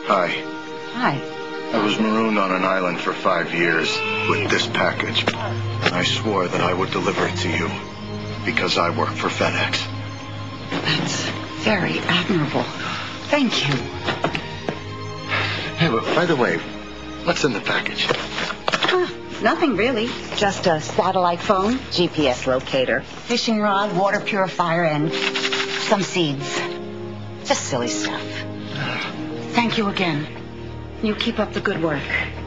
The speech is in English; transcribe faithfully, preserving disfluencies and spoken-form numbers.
Hi. Hi. I was marooned on an island for five years with this package. I swore that I would deliver it to you because I work for FedEx. That's very admirable. Thank you. Hey, but by the way, what's in the package? Huh, nothing really. Just a satellite phone, G P S locator, fishing rod, water purifier, and some seeds. Just silly stuff. Thank you again. You keep up the good work.